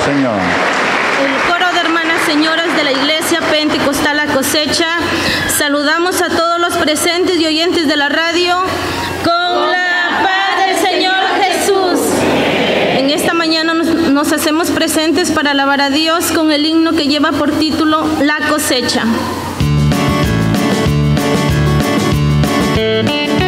Señor. El coro de hermanas señoras de la Iglesia Pentecostal La Cosecha, saludamos a todos los presentes y oyentes de la radio con la paz del Señor Jesús. En esta mañana nos hacemos presentes para alabar a Dios con el himno que lleva por título La Cosecha.